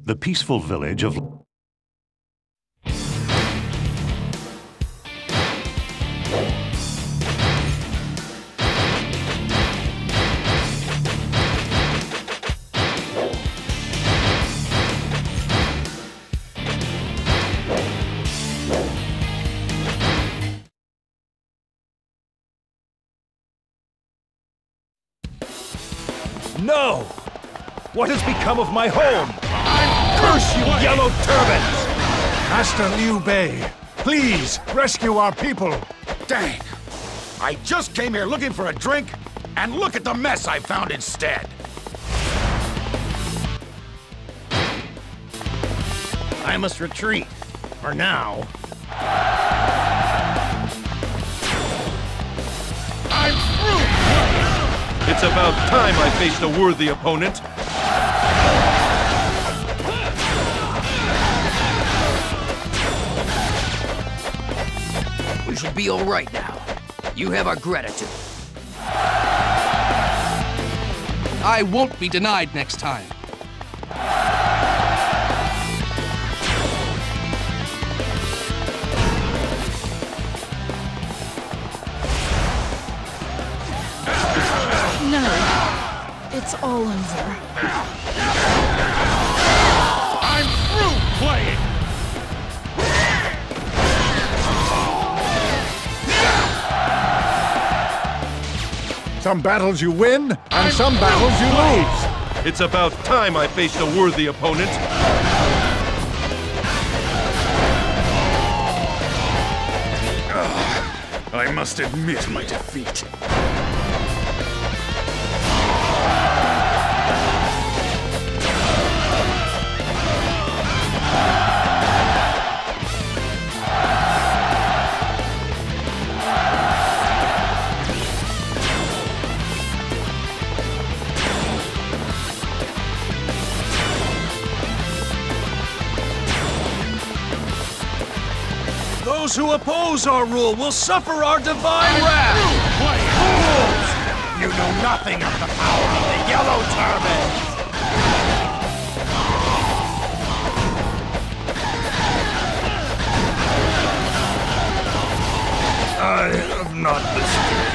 The peaceful village of... No! What has become of my home? Curse you, yellow turbans! Master Liu Bei, please rescue our people. Dang! I just came here looking for a drink, and look at the mess I found instead! I must retreat. For now. I'm through! It's about time I faced a worthy opponent. We should be all right now. You have our gratitude. I won't be denied next time. No, it's all over. I'm through playing! Some battles you win, and some battles you lose. It's about time I faced a worthy opponent. I must admit my defeat. Those who oppose our rule will suffer our divine wrath! Fools! You know nothing of the power of the Yellow Turbans! I have not listened.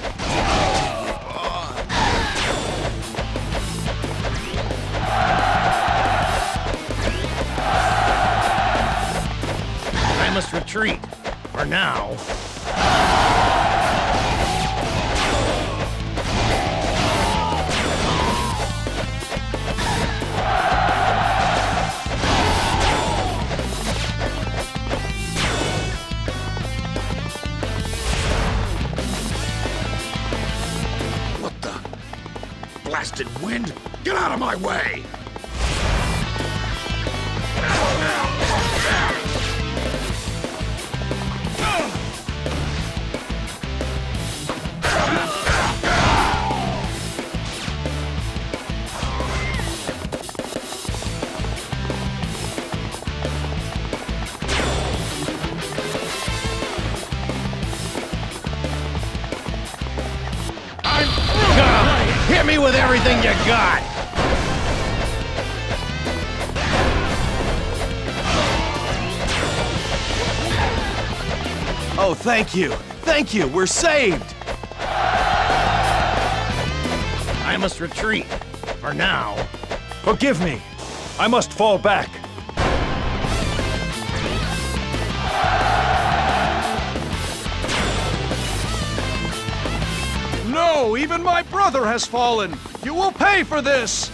I must retreat. For now. What the? Blasted wind? Get out of my way! Hit me with everything you got! Oh, thank you! Thank you! We're saved! I must retreat. For now. Forgive me. I must fall back. No! Even my brother has fallen! You will pay for this!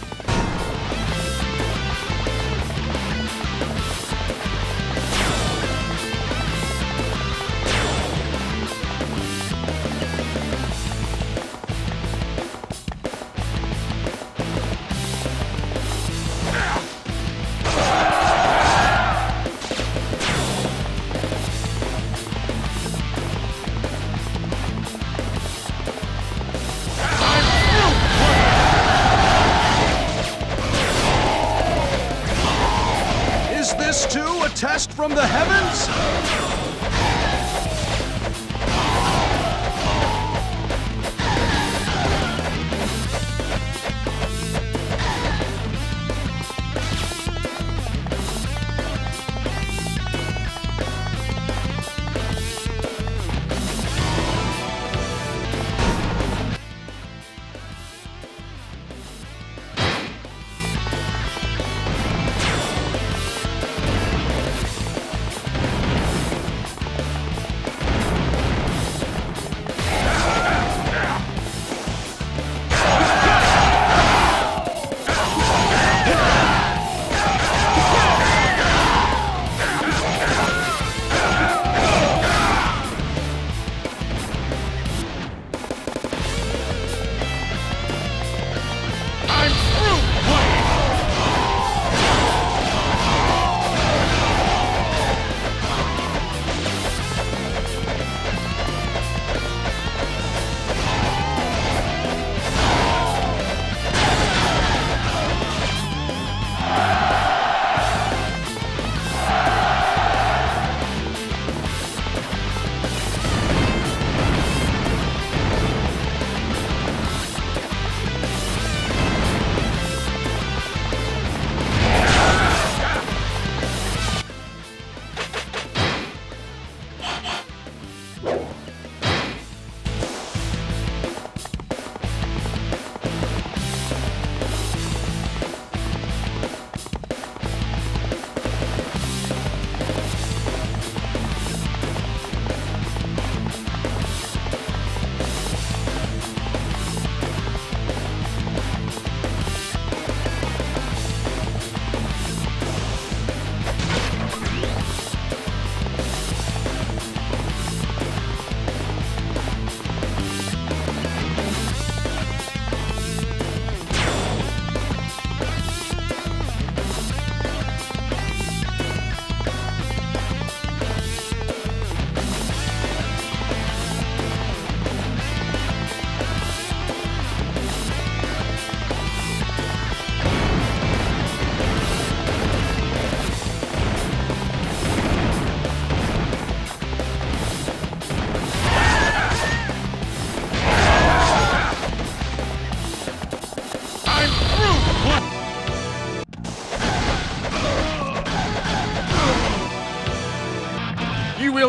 Is this too a test from the heavens?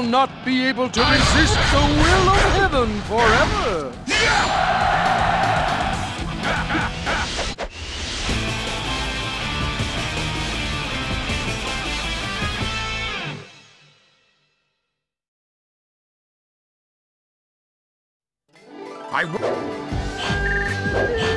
not be able to resist the will of heaven forever. I...